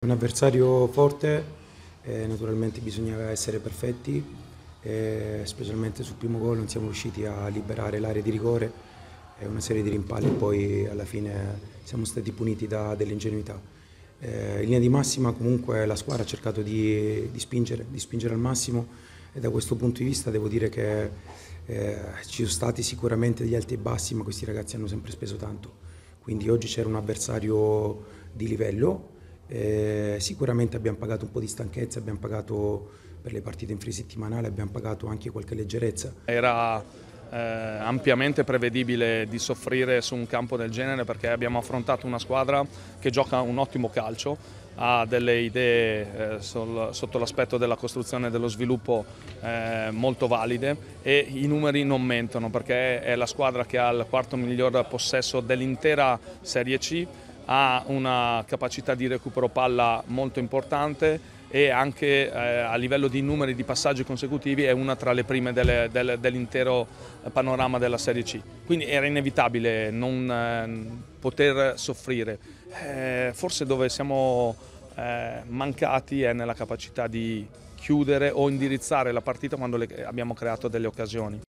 Un avversario forte, naturalmente bisognava essere perfetti, specialmente sul primo gol non siamo riusciti a liberare l'area di rigore, una serie di rimpalli e poi alla fine siamo stati puniti da dell'ingenuità. In linea di massima comunque la squadra ha cercato di spingere al massimo e da questo punto di vista devo dire che ci sono stati sicuramente degli alti e bassi, ma questi ragazzi hanno sempre speso tanto. Quindi oggi c'era un avversario di livello. Sicuramente abbiamo pagato un po' di stanchezza, abbiamo pagato per le partite infrasettimanali, abbiamo pagato anche qualche leggerezza. Era ampiamente prevedibile di soffrire su un campo del genere perché abbiamo affrontato una squadra che gioca un ottimo calcio, ha delle idee sotto l'aspetto della costruzione e dello sviluppo molto valide e i numeri non mentono perché è la squadra che ha il quarto miglior possesso dell'intera Serie C, ha una capacità di recupero palla molto importante e anche a livello di numeri di passaggi consecutivi è una tra le prime dell'intero panorama della Serie C. Quindi era inevitabile non poter soffrire. Forse dove siamo mancati è nella capacità di chiudere o indirizzare la partita quando abbiamo creato delle occasioni.